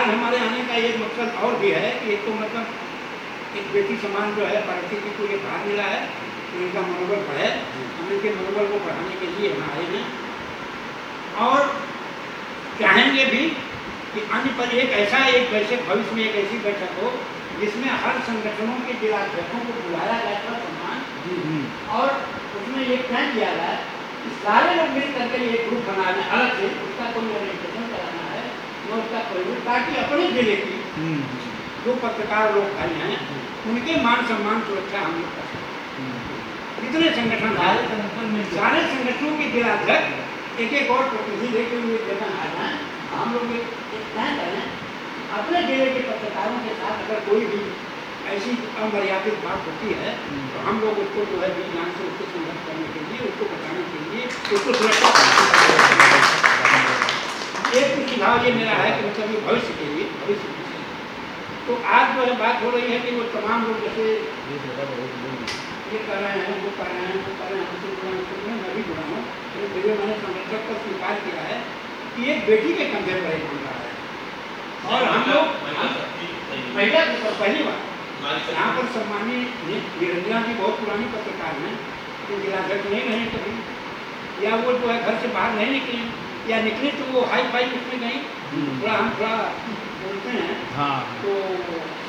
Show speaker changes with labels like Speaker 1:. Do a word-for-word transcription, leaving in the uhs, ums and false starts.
Speaker 1: आज हमारे आने का एक मकसद और भी है कि एक तो मतलब एक बेटी समान जो है परिस्थिति को ये भाग मिला है तो इनका मनोबल बढ़े, हम इनके मनोबल को बढ़ाने के लिए यहाँ आए हैं और चाहेंगे भी कि अन्य पर एक ऐसा एक वैसे भविष्य में एक ऐसी बैठक हो जिसमें हर संगठनों के जिलाध्यक्षों को बुलाया जाए पर सम्मान और उसमें ये तय किया जाए कि सारे लोग मिल करके एक ग्रुप बनाना अलग से उसका कोई ओरिएंटेशन कराना है या उसका कोई ताकि अपने जिले की जो पत्रकार लोग भाई हैं उनके मान सम्मान सुरक्षा हम लोग कर सकते। जितने संगठन सारे संगठन में सारे संगठनों के जिलाध्यक्ष एक एक और प्रतिनिधि लेके हुए जगह आ जाए, हम लोग एक तय करें अपने जिले के पत्रकारों के साथ अगर कोई भी ऐसी अमर्यादित बात होती है तो हम लोग उसको जो है विज्ञान से उसको संघर्ष करने के लिए उसको बचाने के लिए उसको सुरक्षा एक तो सुझाव ये मेरा है कि मतलब ये भविष्य के लिए भविष्य तो आज जो है बात हो रही है कि वो तमाम लोग जैसे ये कर रहे हैं वो कर रहे हैं वो कर रहे हैं हमसे जुड़ा है मैं भी जुड़ा हूँ फिर मैंने संरक्षक को स्वीकार किया है कि एक बेटी के कंधे पर एक बन रहा है और हम लोग महिला के ऊपर पहली बार यहाँ पर सम्मानीय निरंजना जी बहुत पुरानी पत्रकार हैं तो जिलाध्यक्ष नहीं रहे कभी या वो जो है घर से बाहर नहीं निकली या निकली तो वो हाई फाई उसमें गई थोड़ा हम थोड़ा बोलते हैं हाँ। तो